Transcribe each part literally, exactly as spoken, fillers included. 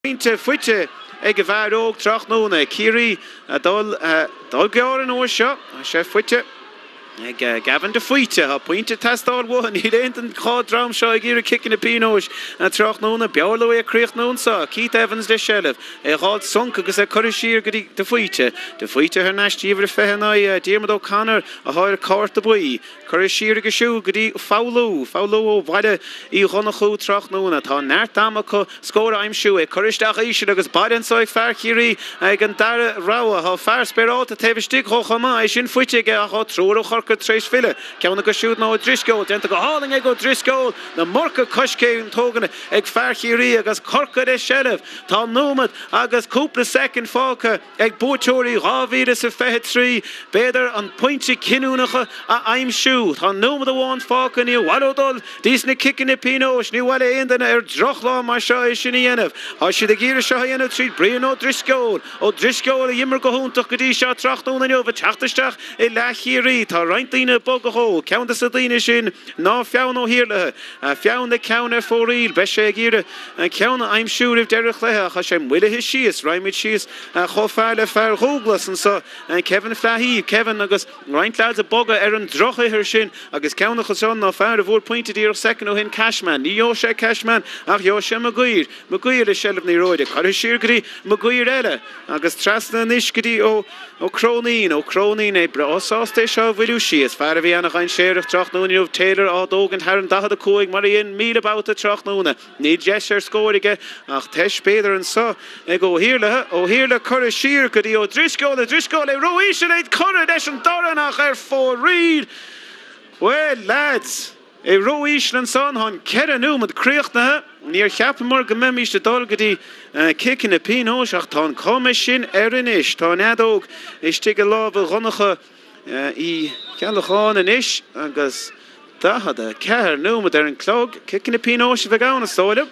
Inte fuite ag a bhar óg trach nóna Kerry a dul dul gear an óir seo a sé fuite ag Gavin de fuite ha pointe testáil bhin í réint an cá dram seo ag íra kicking a pínóis a trach nóna bearla a críoch nónsa Keith Evans de Shellef é hád sunk agus a chuir sír go de fuite de fuite ar neistíomhar fehanna Diarmid O'Connor a háir cáirt a buí chuir sír agus siú go dtí fáulú fáulú ó bhaide í chuna chú trach nóna tá neart dáma chu scóra aimsú é chuiristeach ísir agus baidan soig fear Kerry ag an dara ráha ha fear speráta tebhstig cho chama é sin fuite ag a chá trúr ó go treis fille ceanna go siúd ná driscóil denta go háling ag go driscóil na morca coscéim tóganna ag fear Kerry agus Corca de Shellef tá nómad agus cúpla second fáca ag búteóirí rávíre sa fehe trí beidir an pointe cinúnacha a aimsú tá nómad a bháin fáca ní walodol dís na kicking na pínós ní wala aondanna ar drochlá mar seo é sin dhéanamh há siad a gíire seo dhéanamh tríd brion ó driscóil ó driscóil a dhimar go húntaach go dtí seo trachtúna nniu bh teachtaisteach i le Kerry tá Daine bogahó ceanta sa daine sin ná feann ó hiirlathe a feann na ceann ar fóríl be sé gíire an ceanna aimsúrih deirech lethe cha sé muilethe síos raimid síos a chofáile fear hóglas an sa an Kevin Flahí Kevin agus reinintleid a boga ar an drocha hir sin agus ceanna chusán ná fear a bhór pointe dír second ó hin Cashman ní jo sé Cashman ach jo sé Mcgrath Mcgrath a Shellef ní roide chuir sír goí Mcgrath eile agus trasna níos goí ó ó Cronín ó Cronín é brasásta seo bhfuilú síos fear a bhí annach an séireh trach nóna of Taylor á dógan thar an dahad a cúig mar íon mí about a trach nóna ní deis ar scóirige ach teis péidir an sa ag ó hiirlathe ó hiirla chuir sír go dtí ó driscóil a driscóil é roiisi éid chuir leis an doranach ar fóríl well lads é roiisi an san hon ceir nómad críochtnathe níor cheapamar go memís de dul go dtí kicking na pínós ach tá come sin ar inis tá neadóg is tí go lábh runnacha í cealacháin in isis agus dahad a ceir nómad ar an clog kicking na pínós bheith gána sóile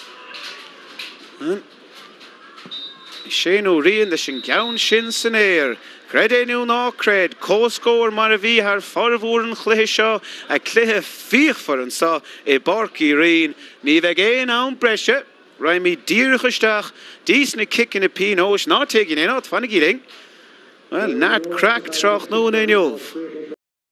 sé nó rion leis an gceann sin san éir Cred é nú ná cred cóscóir mar a bhí ar forhúr an chluthe seo a cluthe fíochfar an sa é barcí rion ní bheith éon ann breise raim í díirechaisteach dís na kicking na pínós ná teigin é ná fannig íling well nát crack trach nóna in jobh